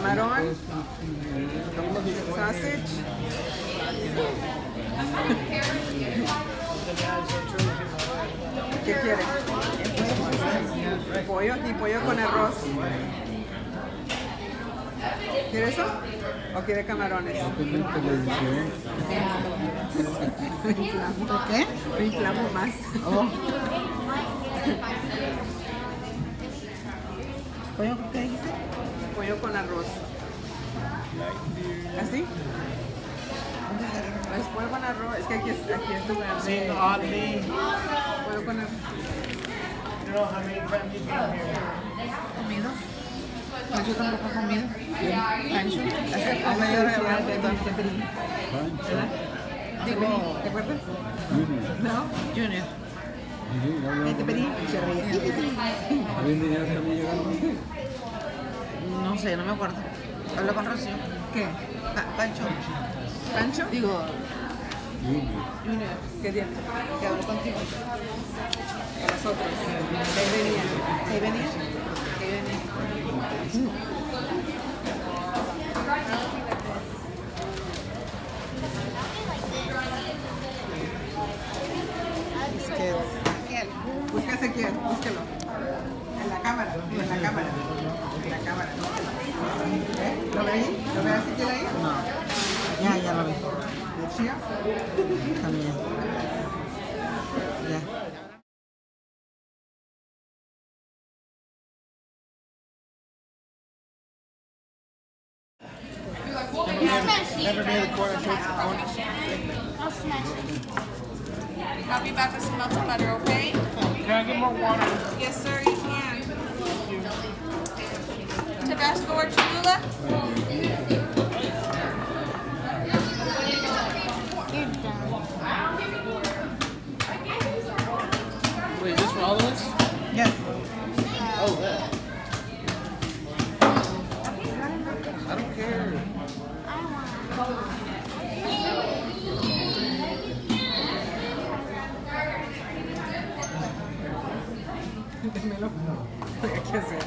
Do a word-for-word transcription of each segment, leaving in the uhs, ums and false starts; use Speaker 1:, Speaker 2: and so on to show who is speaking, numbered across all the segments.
Speaker 1: camarón, sausage. ¿Qué quiere? Pollo y pollo con arroz. ¿Quiere eso? ¿O quiere camarones?
Speaker 2: ¿Qué?
Speaker 1: Me inflamo más.
Speaker 2: Oh. ¿Pollo qué dijiste?
Speaker 1: Pollo con arroz. ¿Así? Es pollo con arroz. Es que aquí es, aquí es lugar.
Speaker 3: Sí, oddly.
Speaker 1: Pollo con arroz.
Speaker 3: You know how many times you've been here?
Speaker 2: ¿Comido? Pues yo tampoco he comido. Pancho. Hace a media hora de Digo, ¿te acuerdas? No, Junior. ¿Qué te pedí? No sé, no me acuerdo. Hablo con Rocío.
Speaker 1: ¿Qué?
Speaker 2: Pa Pancho.
Speaker 1: ¿Pancho?
Speaker 2: Digo,
Speaker 1: Junior. ¿Qué día?
Speaker 2: que hablo contigo.
Speaker 1: A nosotros. Ahí venía.
Speaker 2: ¿Ahí venía? ¿Ahí venía?
Speaker 1: Busca a Ezequiel, búsquelo. En la cámara, en la cámara. En la cámara. ¿Eh? ¿Lo ve ahí? ¿Lo ve a Ezequiel ahí?
Speaker 2: No. Ya, ya lo vi.
Speaker 1: ¿De Chía?
Speaker 2: También. Ya.
Speaker 3: Never near the corner shapes of corners.
Speaker 4: I'll smash it. I'll be back with some melted butter, okay?
Speaker 3: Can I get more water?
Speaker 4: Yes, sir, you can. Tabasco or Cholula? You're done.
Speaker 3: Wait, is this for all of us?
Speaker 2: Yes.
Speaker 3: Oh, that. I don't care.
Speaker 1: Démelo. ¿Qué hacer?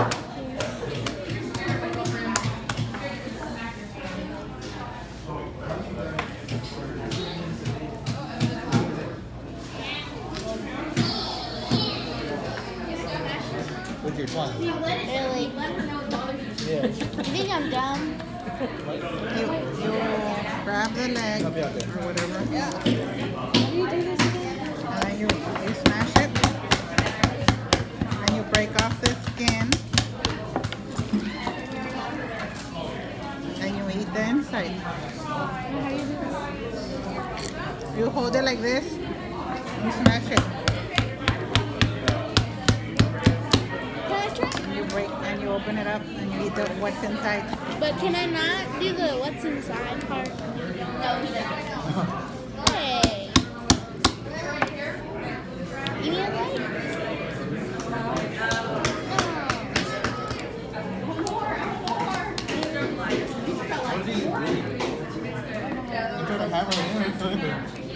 Speaker 3: With your tongue.
Speaker 4: Really?
Speaker 3: Yeah.
Speaker 4: You think I'm dumb?
Speaker 2: You, you grab the leg
Speaker 3: I'll be out there.
Speaker 2: or whatever.
Speaker 4: How do you do this again?
Speaker 2: And then you, you smash it. And you break off the skin. And you eat the inside.
Speaker 4: How do you do this?
Speaker 2: You hold it like this. You smash it.
Speaker 4: Can I try?
Speaker 2: And you break and you open it up and you eat the what's inside.
Speaker 4: But can I not do the what's inside part? Hey. You need a light?
Speaker 3: You could have hammered it in.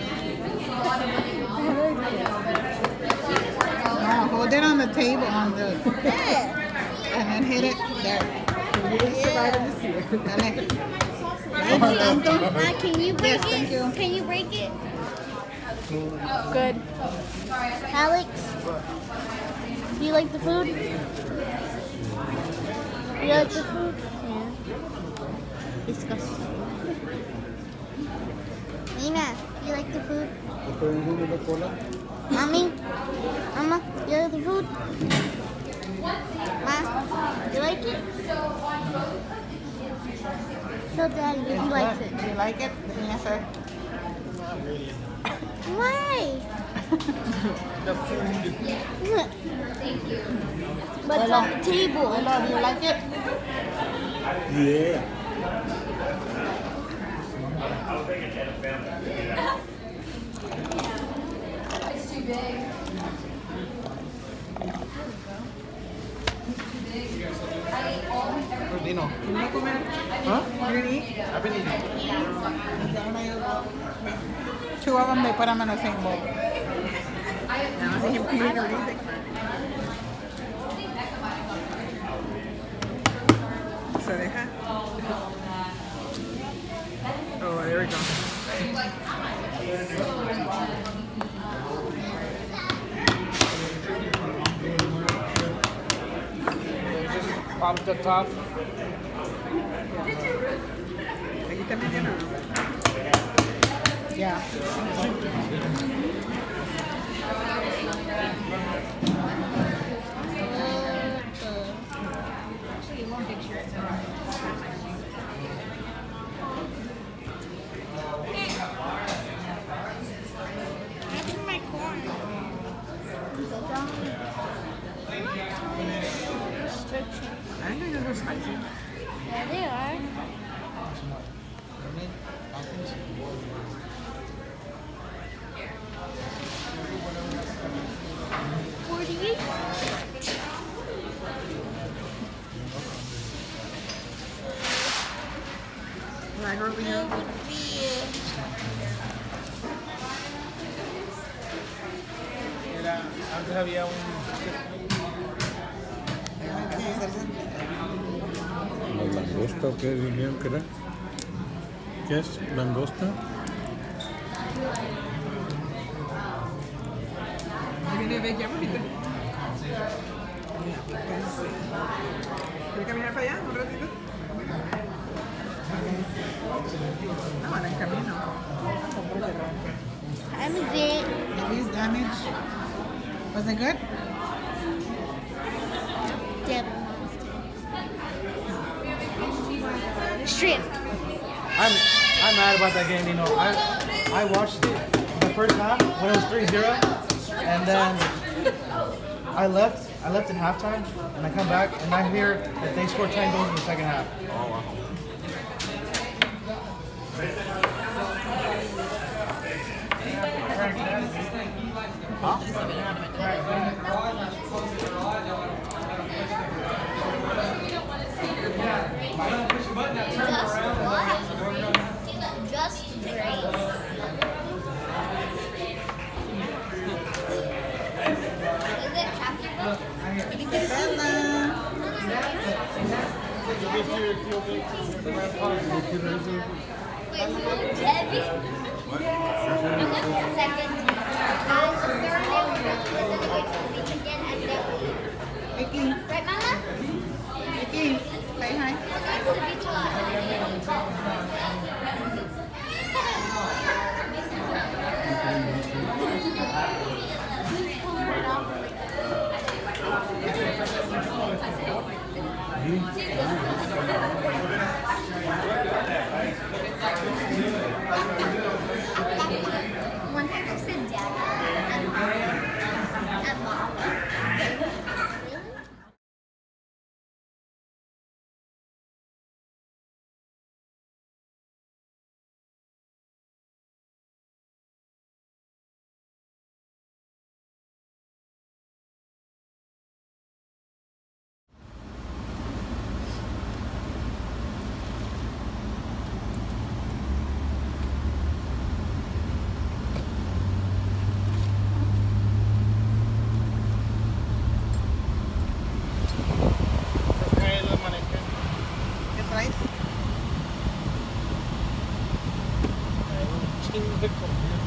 Speaker 2: No, hold it on the table on the
Speaker 4: Yeah.
Speaker 2: and then hit it there. Dale.
Speaker 4: Uh, can you break
Speaker 2: Yes, thank
Speaker 4: it?
Speaker 2: you.
Speaker 4: Can you break it? Good. Alex, do you like the food? You like the food? Yeah. Disgusting. Nina, do you like the food? Mommy? Mama, you like the food? Ma, you like it? Tell Daddy if he likes it.
Speaker 2: Do you like it? Yes, sir.
Speaker 4: Why?
Speaker 3: The food.
Speaker 4: But it's on the table.
Speaker 2: Hello, do you like it?
Speaker 3: Yeah.
Speaker 5: It's too big.
Speaker 3: Dino.
Speaker 1: ¿Quién va a comer?
Speaker 3: Huh?
Speaker 1: ¿Quieren ir?
Speaker 3: I've been eating.
Speaker 2: Two of them, they put them in the same bowl.
Speaker 1: Nada más dije piden ahorita. se deja. Oh, there we go.
Speaker 3: Pop the top.
Speaker 1: Aquí también tiene uno.
Speaker 2: Yeah.
Speaker 4: Having my corn. Restriction.
Speaker 1: I didn't think those were spicy.
Speaker 4: Yeah, they are. Forty-eight.
Speaker 1: Like over
Speaker 4: It
Speaker 1: here.
Speaker 4: would be.
Speaker 3: Era, antes había un.
Speaker 6: ¿La langosta o qué dirían que era? ¿Qué es? ¿Langosta?
Speaker 1: Ahí viene Becky, bonita. ¿Quieres caminar para allá un ratito? No, en el camino.
Speaker 4: I'm it.
Speaker 2: Please damage. Was it good?
Speaker 4: Devil. Shrimp.
Speaker 3: I'm I'm mad about that game. You know, I I watched it the first half when it was three zero, and then I left. I left at halftime, and I come back and I hear that they scored ten goals in the second half.
Speaker 4: Just what? Just Grace. Is it chapter book? Wait, who? Debbie? I'm not the second. Uh, the third day we're going to the beach again and then we leave.
Speaker 2: Vicky,
Speaker 4: Right, Mama?
Speaker 2: Vicky, say hi.
Speaker 4: We're going to the beach a One time I said dad and mom and mom.
Speaker 2: ¿Qué traes?
Speaker 3: Chingo de comida.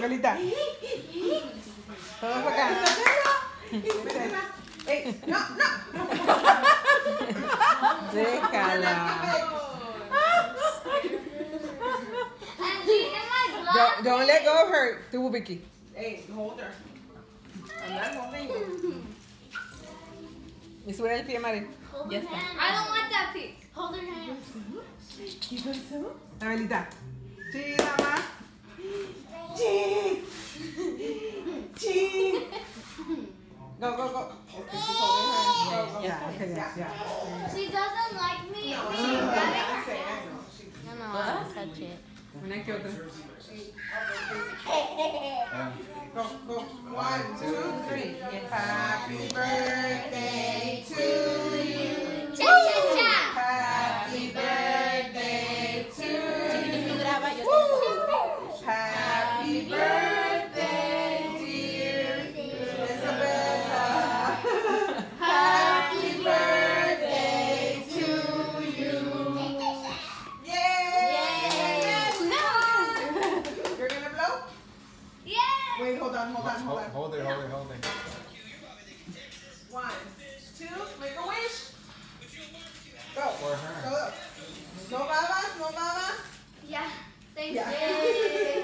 Speaker 1: Belita. Todos acá. ¡Ey! ¡No, no! Déjala. Don't, don't let go of her. Tú, Vicky. Hey, hold her. Hablar conmigo. Y sube el pie, Mari.
Speaker 4: Ya está. I don't want that piece. Hold her hand.
Speaker 1: ¿Qué pasó? Abelita. Sí, mamá. Sí. Sí. Go, go, go. Okay, she's holding her hand. Go, go. Yeah, okay, yeah, yeah.
Speaker 4: She doesn't like me.
Speaker 1: No,
Speaker 4: She
Speaker 1: no, no,
Speaker 4: doesn't-
Speaker 1: I say, I know. She-
Speaker 4: No, no, I don't touch it.
Speaker 1: Una que otra. Go, go. One, two, three. Happy birthday to you.
Speaker 4: Cha cha cha.
Speaker 1: Happy birthday to you. Happy birthday, dear Isabella. Happy birthday to you. Yay!
Speaker 4: No.
Speaker 1: You're gonna blow?
Speaker 4: Yeah.
Speaker 1: Wait, hold on, hold on, hold on.
Speaker 3: Hold it, hold it, hold it.
Speaker 1: One, two, make a wish. Go.
Speaker 3: For her.
Speaker 1: Go. No babas, no babas.
Speaker 4: Yeah. Thank
Speaker 1: Yeah.
Speaker 4: you.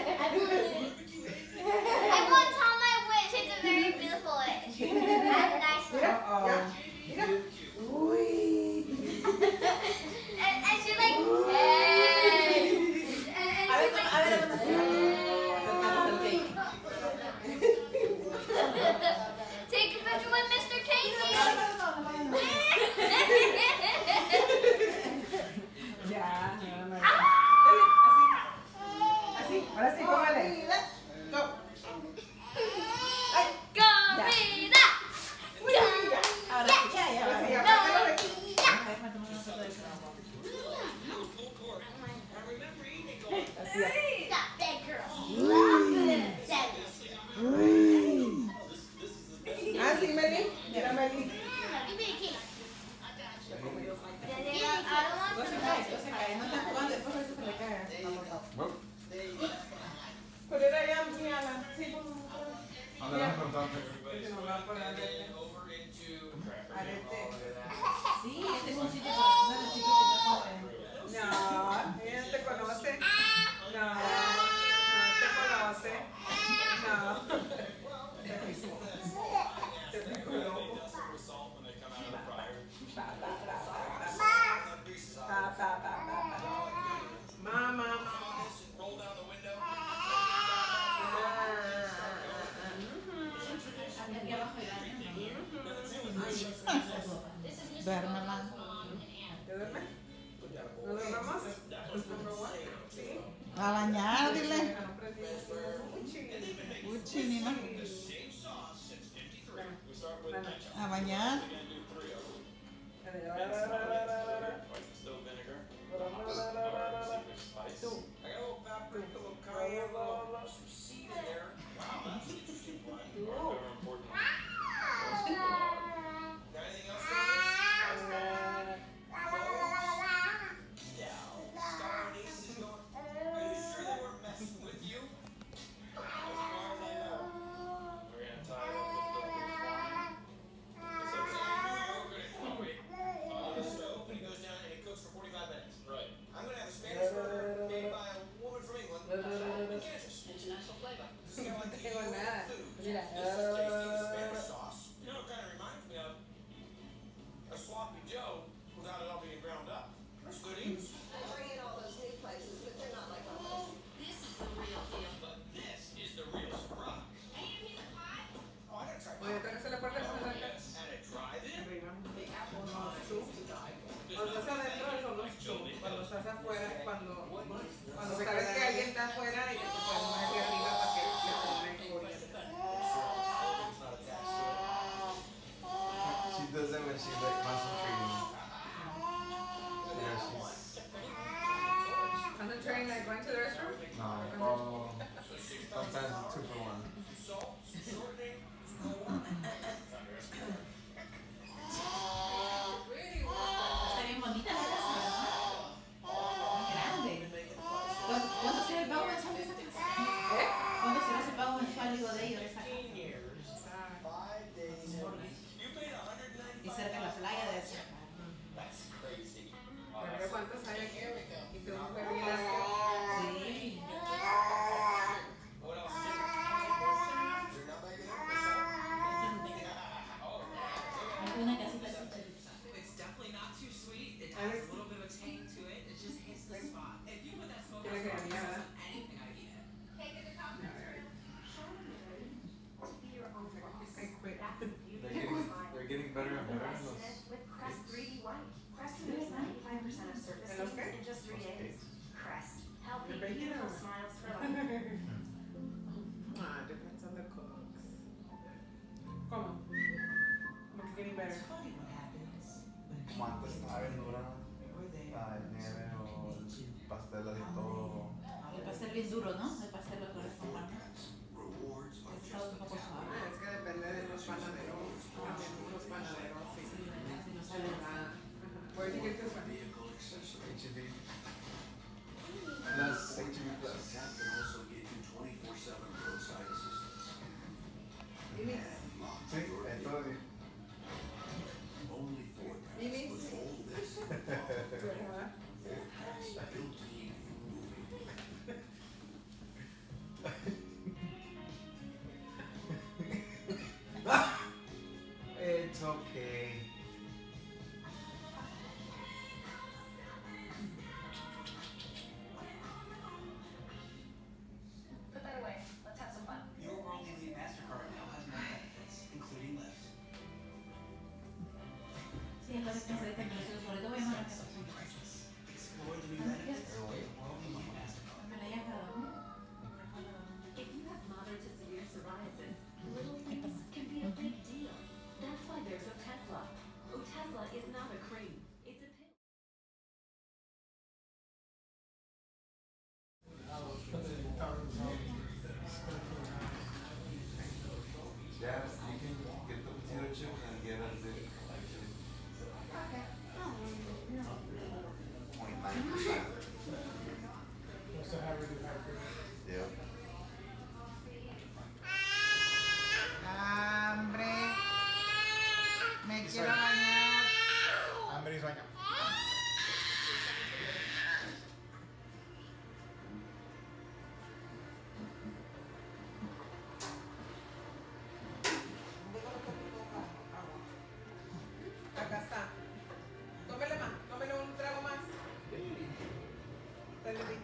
Speaker 4: I want to tell my wish. It's a very beautiful wish. I have a nice one.
Speaker 1: Mira, ya, mira. Uy.
Speaker 4: And, and she's like, hey. And, and she's like,
Speaker 2: A ver,
Speaker 4: hey. Take a picture with Mister Casey.
Speaker 1: Ya.
Speaker 4: Ah.
Speaker 1: Así. Ahora sí, cómale. Go. Ay.
Speaker 4: Comida.
Speaker 2: Ahora sí, ya, ya.
Speaker 1: Ahora sí,
Speaker 2: ya.
Speaker 1: apártalo de aquí.
Speaker 2: Déjame tomar una foto de eso.
Speaker 1: Así, así.
Speaker 4: Stop that girl.
Speaker 1: Ah, sí, Meli. Mira, Meli.
Speaker 4: Give me a cake. I don't want
Speaker 2: No se
Speaker 4: some
Speaker 2: cae, no se cae. No está jugando, después ahorita se le cae.
Speaker 1: Pero era ya, mi Alan. Sí, por favor.
Speaker 3: Ah, me vas a contar.
Speaker 1: Que nos va a poner arete. Arete.
Speaker 2: Sí, este es un sitio para poner los chicos que no pueden.
Speaker 1: No, ella no te conoce. No, no te conoce. No. Te pico loco. Pa, pa, pa, pa, pa. Mamá, mamá.
Speaker 2: Aquí abajo hay baño.
Speaker 1: Duérmela. ¿Te duermes? ¿No duermamos? Sí.
Speaker 2: A bañar, dile.
Speaker 1: Uchi.
Speaker 2: Uchi, Nina. A bañar.
Speaker 1: Cuando estás afuera, cuando, cuando sabes que alguien está afuera y que te pones aquí arriba para que te pongan corriente.
Speaker 3: She does it when she's like concentrating. Yeah, she's.
Speaker 1: Concentrating like going to the restroom?
Speaker 3: No, well, sometimes it's two for one.
Speaker 2: Está bien bonita la casa, ¿verdad? Grande. ¿Cuándo se va a echar esa casa?
Speaker 1: ¿Eh?
Speaker 2: ¿Cuándo amigo de ellos. Y cerca de la playa de esa.
Speaker 1: Pero ¿cuántos años que y tú fue bien
Speaker 2: Sí. Una casita así chiquita.
Speaker 7: It's definitely not too sweet. It has a little bit of a tang to it. It just hits the spot. If you put that smokehouse
Speaker 1: Tiene que
Speaker 7: sauce
Speaker 1: venir, ¿verdad?
Speaker 7: on anything, I eat it.
Speaker 1: I quit.
Speaker 6: They're getting, they're getting better and better in those.
Speaker 8: With Crest three D White. Crest removes ninety-five percent of surface
Speaker 1: ¿En los
Speaker 8: stains
Speaker 1: qué?
Speaker 8: in just three days. Crest. Healthy,
Speaker 1: ¿El bacon
Speaker 8: beautiful
Speaker 1: o no?
Speaker 8: smiles for life.
Speaker 1: Ah, depends on the cooks. ¿Cómo? ¿Cómo que getting better?
Speaker 7: It's funny what happens when people
Speaker 3: ¿Cuánto
Speaker 7: get
Speaker 3: está bien dura?
Speaker 7: where they
Speaker 3: La de nieve o el pastel así todo.
Speaker 2: El pastel bien duro, ¿no? El pastel lo puedes comprar. Está un poco suave.
Speaker 1: Ah, es que depende de los panaderos. También los panaderos, sí.
Speaker 2: Si no sale nada.
Speaker 1: Where did you get this one?
Speaker 3: H E B. Plus H E B Plus.
Speaker 1: Mimis.
Speaker 3: Sí, entonces.
Speaker 1: Mimis. ¿Verdad?
Speaker 3: It's okay.
Speaker 8: Put that away. Let's have some fun.
Speaker 7: Your Worldly Elite MasterCard now has more benefits, including Lyft.
Speaker 2: Sí, entonces pensé que me lo sobre todo voy a mandar que
Speaker 7: Explore the new benefits of your Worldly Elite MasterCard.
Speaker 2: me la haya cada uno.
Speaker 8: If you have moderate to severe psoriasis, little things can be a big deal. That's why there's Otezla. Otezla is not a cream. It's a pill.
Speaker 3: Yeah, you can get the potato chips and get a zip. Twenty-nine percent. Yep.
Speaker 1: Hambre. Me quiero bañar.
Speaker 3: Hambre y sueño.
Speaker 1: Acá está. Tómele más. Tómele un trago más. Dale, di.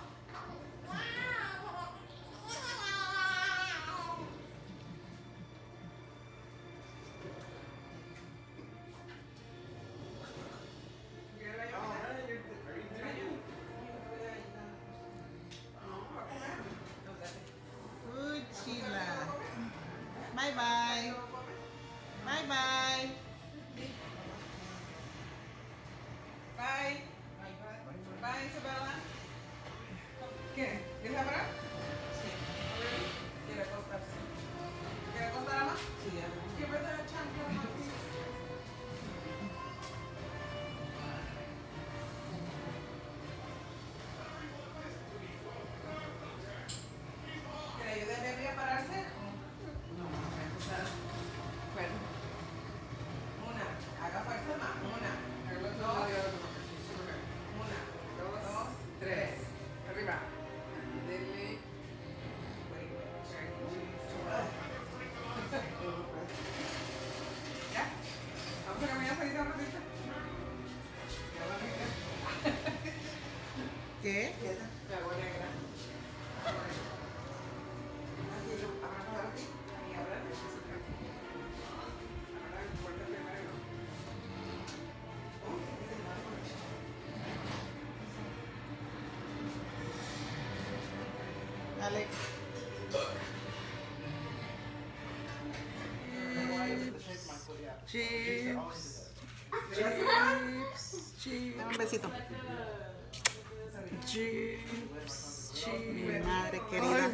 Speaker 1: ¿Quieres la llamada? Uy, chila. Bye bye. Bye bye. Bye. Bye, Isabella. ¿Qué? ¿Quieres hablar? Sí. ¿Quiere acostarse? ¿Quiere acostar a más? Sí, ya. ¿Qué verdad, champion? ¿Que le ayude a Baby a pararse? No, no, voy a empezar. Bueno. Una. Haga fuerza más. Una. Dos. Una. Dos. Tres. Arriba. Dele. ¿Ya? Vamos a caminar para ir a ratito. ¿Qué? La agua negra. Y ahora necesito ahora el puerto primero. Alex. Chips. Chips. Chips. Un besito. Chips. Chips. Madre querida.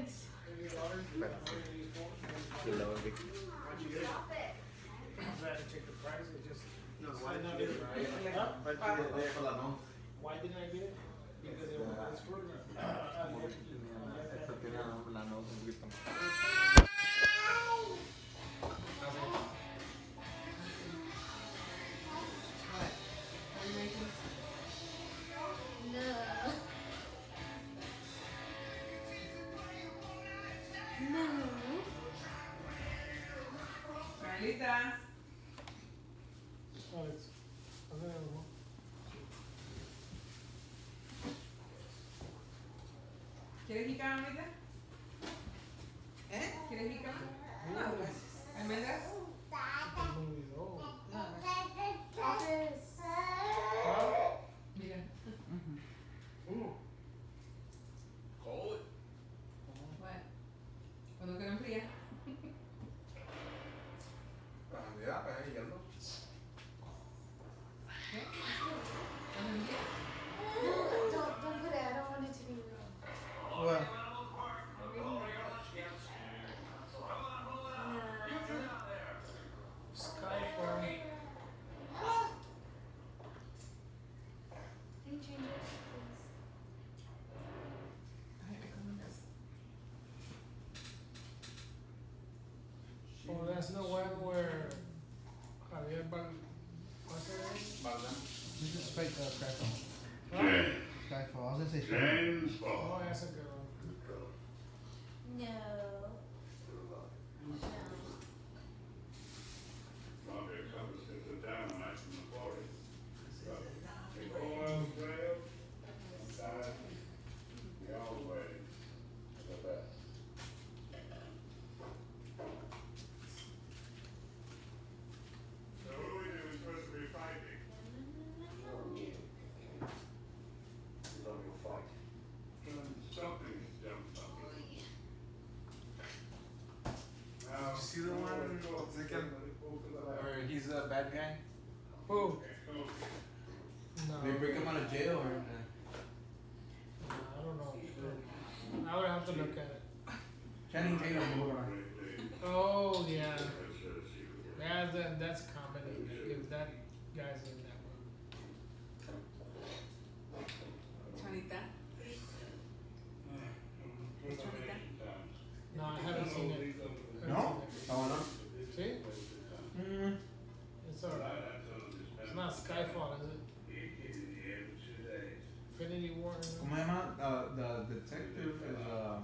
Speaker 3: Why didn't I get it? Because it was for
Speaker 6: Esta tiene la nota un poquito.
Speaker 1: Carlita.
Speaker 9: Alex, hazme algo.
Speaker 1: ¿Quieres jícama ahorita? ¿Eh? ¿Quieres jícama? No, gracias. ¿Almendras?
Speaker 9: Me olvidó.
Speaker 1: No, gracias. Mira. Bueno, cuando quieran fría. ¿Qué? ¿Cuando fría?
Speaker 5: Don't, don't put it. I don't want it to be real.
Speaker 3: What?
Speaker 9: Skyfall.
Speaker 5: Can you change it, please?
Speaker 1: Ay, me comes.
Speaker 9: Oh, that's the one where Javier Bal. What's her name?
Speaker 3: This is fake uh, Skyfall.
Speaker 9: Huh?
Speaker 3: Skyfall. I was gonna say Skyfall.
Speaker 9: Oh, that's a good one.
Speaker 5: No.
Speaker 10: Did you see the one? Or he's a bad guy?
Speaker 9: Who? No.
Speaker 10: They break him out of jail or?
Speaker 9: No, I don't know. I would have to look at it.
Speaker 10: Channing Tatum.
Speaker 9: Oh yeah. That's that, that's comedy. If that guy's in that one.
Speaker 1: Chanita. Chanita.
Speaker 9: No, I haven't seen it. I haven't
Speaker 10: No?
Speaker 9: seen
Speaker 10: Oh no.
Speaker 9: it. See?
Speaker 10: Mm.
Speaker 9: It's alright. It's not Skyfall, is it? Infinity War.
Speaker 10: ¿Cómo se llama? Uh, the detective is uh.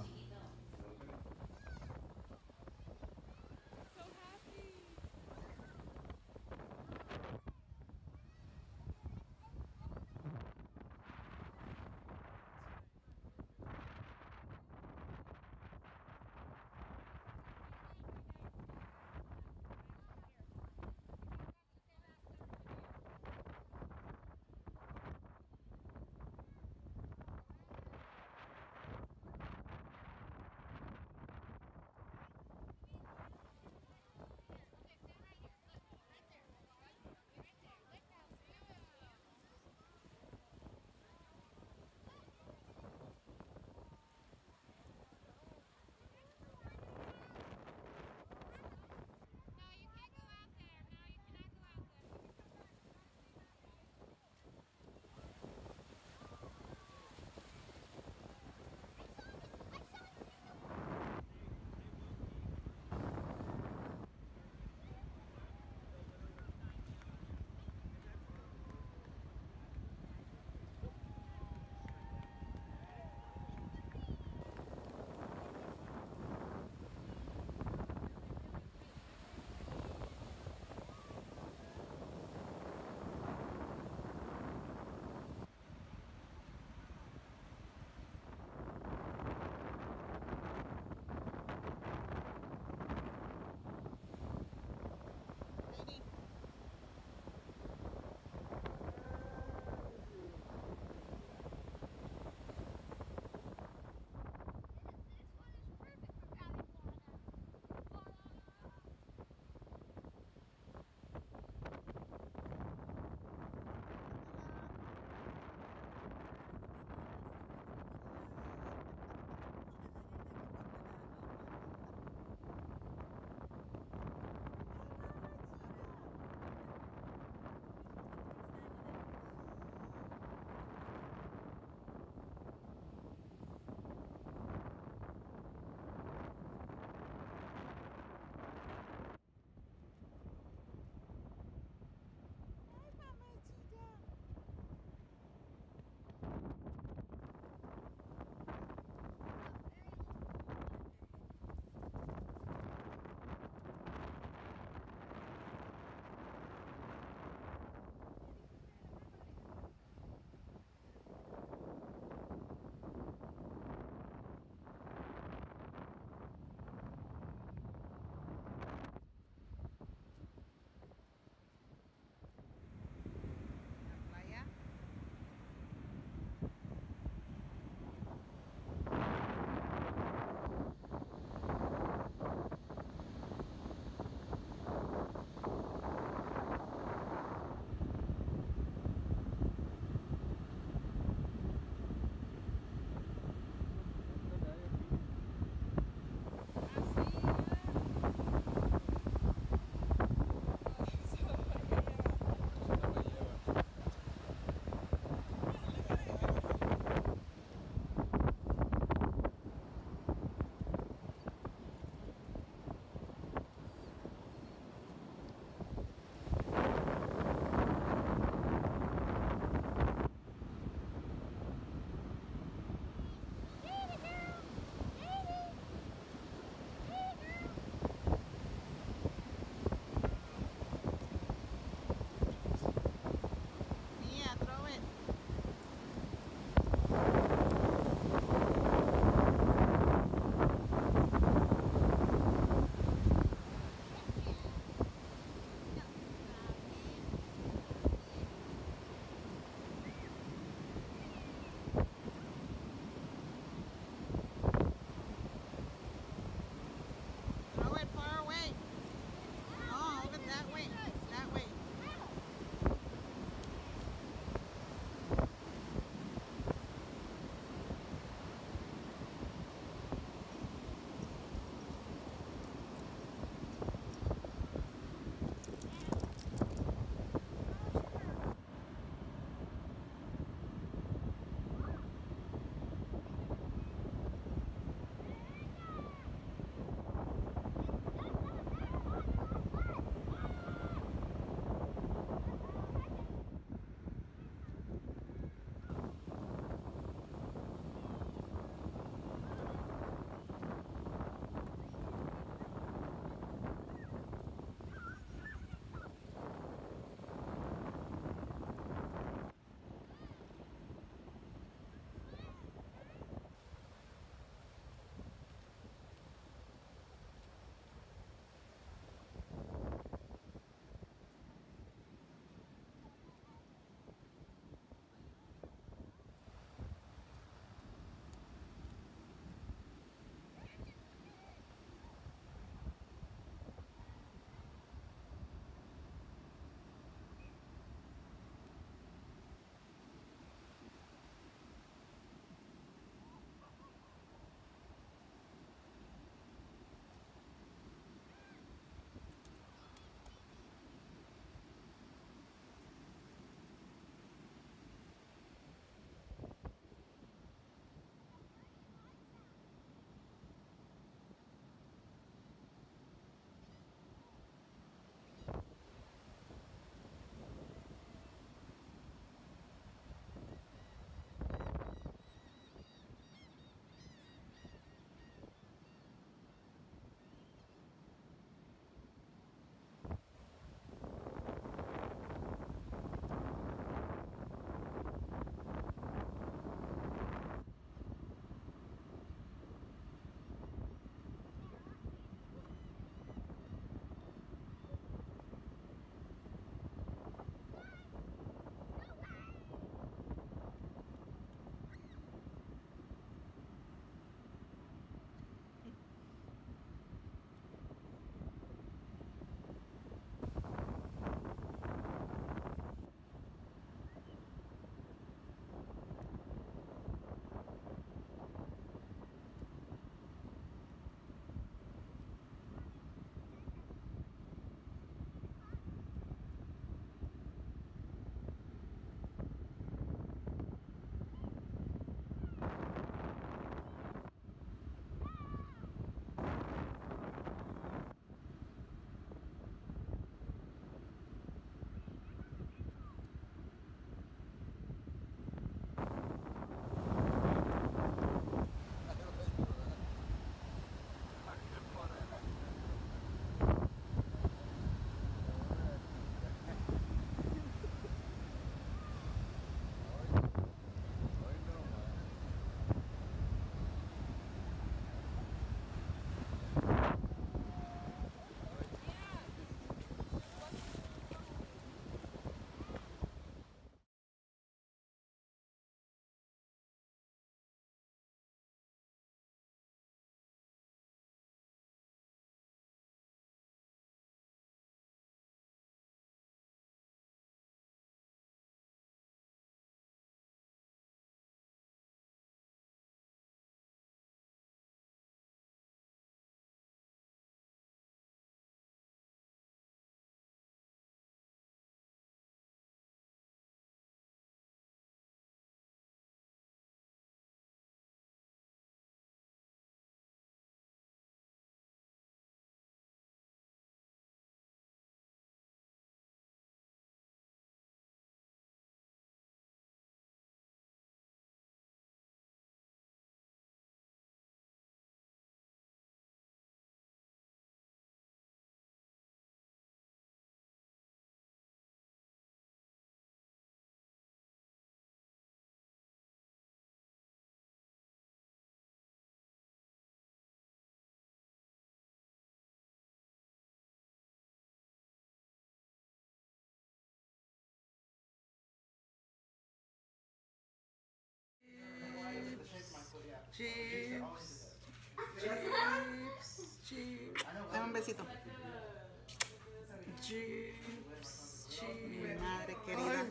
Speaker 1: Chips. Chips. Chips. Dame un besito. Chips. Chips. Madre querida.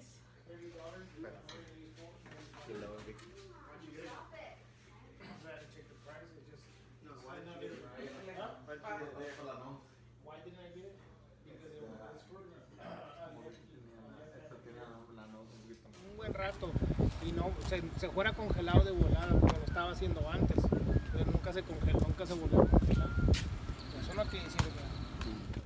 Speaker 9: Why didn't I get it? Because it was for un buen rato y no se, se fuera congelado de volada como lo estaba haciendo antes, pero nunca se congeló, nunca se volvió a congelar. Eso no quiere decir que